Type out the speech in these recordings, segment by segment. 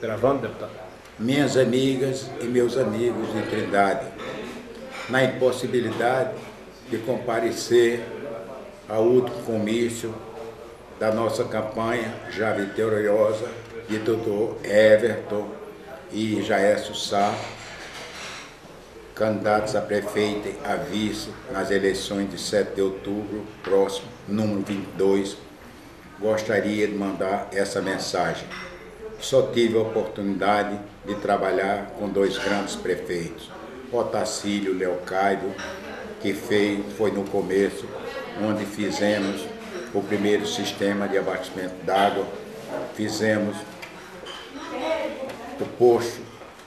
Gravando, deputado. Minhas amigas e meus amigos de Trindade, na impossibilidade de comparecer ao último comício da nossa campanha já vitoriosa de Dr. Everton e Jaécio Sá, candidatos a prefeito e a vice nas eleições de 7 de outubro próximo, número 22, gostaria de mandar essa mensagem. Só tive a oportunidade de trabalhar com dois grandes prefeitos, Otacílio Leocádio, que foi no começo, onde fizemos o primeiro sistema de abastecimento d'água, fizemos o posto,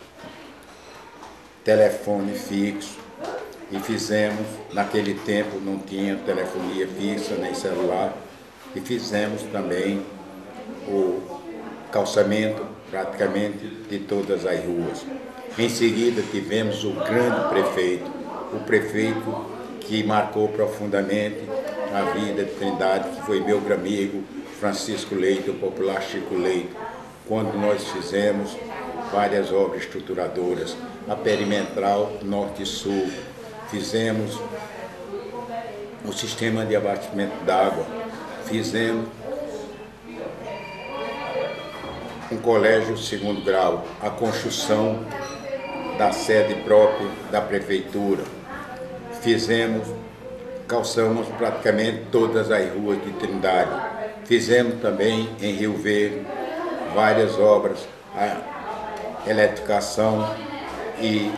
telefone fixo, e fizemos, naquele tempo não tinha telefonia fixa nem celular, e fizemos também o calçamento praticamente de todas as ruas. Em seguida tivemos o grande prefeito, o prefeito que marcou profundamente a vida de Trindade, que foi meu amigo Francisco Leite, o popular Chico Leite, quando nós fizemos várias obras estruturadoras, a perimetral norte e sul, fizemos o sistema de abastecimento d'água, fizemos um colégio de segundo grau, a construção da sede própria da prefeitura, calçamos praticamente todas as ruas de Trindade, fizemos também em Rio Verde várias obras, a eletrificação e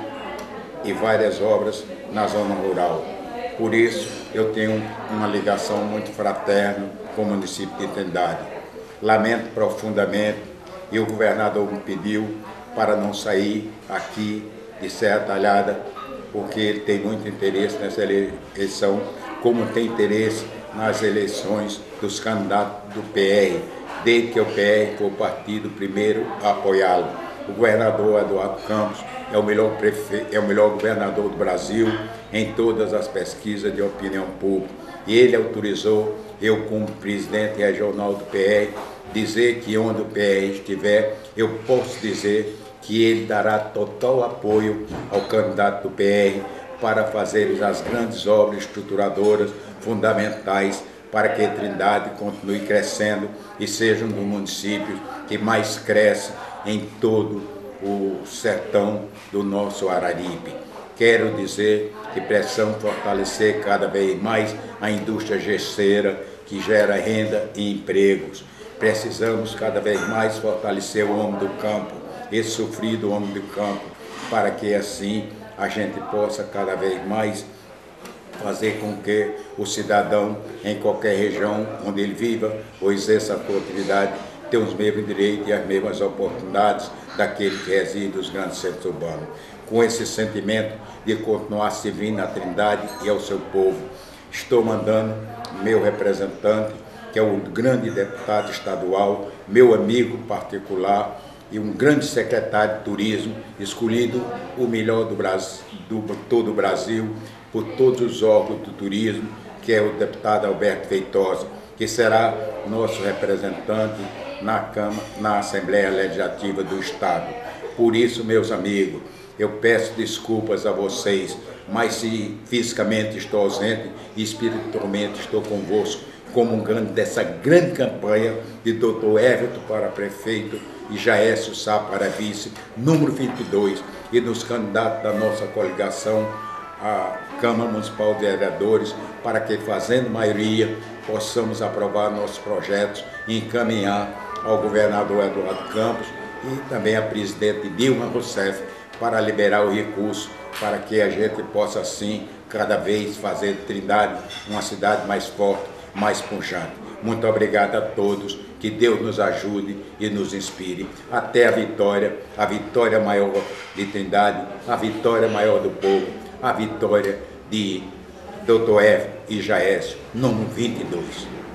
várias obras na zona rural. Por isso, eu tenho uma ligação muito fraterna com o município de Trindade. Lamento profundamente, e o governador me pediu para não sair aqui de Serra Talhada, porque ele tem muito interesse nessa eleição, como tem interesse nas eleições dos candidatos do PR, desde que o PR foi o partido primeiro a apoiá-lo. O governador Eduardo Campos é o melhor governador do Brasil em todas as pesquisas de opinião pública. E ele autorizou eu, como presidente regional do PR, dizer que onde o PR estiver, eu posso dizer que ele dará total apoio ao candidato do PR para fazer as grandes obras estruturadoras fundamentais para que Trindade continue crescendo e seja um dos municípios que mais cresce em todo o sertão do nosso Araripe. Quero dizer que precisamos fortalecer cada vez mais a indústria gesseira, que gera renda e empregos. Precisamos cada vez mais fortalecer o homem do campo, esse sofrido homem do campo, para que assim a gente possa cada vez mais fazer com que o cidadão, em qualquer região onde ele viva ou exerça a sua atividade, tenha os mesmos direitos e as mesmas oportunidades daquele que reside nos grandes centros urbanos. Com esse sentimento de continuar servindo à Trindade e ao seu povo, estou mandando meu representante, que é o grande deputado estadual, meu amigo particular e um grande secretário de turismo, escolhido o melhor do Brasil, todo o Brasil, por todos os órgãos do turismo, que é o deputado Alberto Feitosa, que será nosso representante na Assembleia Legislativa do Estado. Por isso, meus amigos, eu peço desculpas a vocês, mas se fisicamente estou ausente, espiritualmente estou convosco, comungando dessa grande campanha de Dr. Everton para prefeito e Jaécio Sá para vice, número 22, e dos candidatos da nossa coligação à Câmara Municipal de Vereadores, para que, fazendo maioria, possamos aprovar nossos projetos e encaminhar ao governador Eduardo Campos e também à presidente Dilma Rousseff para liberar o recurso, para que a gente possa, assim, cada vez fazer de Trindade uma cidade mais forte, mais pujante. Muito obrigado a todos, que Deus nos ajude e nos inspire até a vitória maior de Trindade, a vitória maior do povo, a vitória de Dr. Everton e Jaécio, número 22.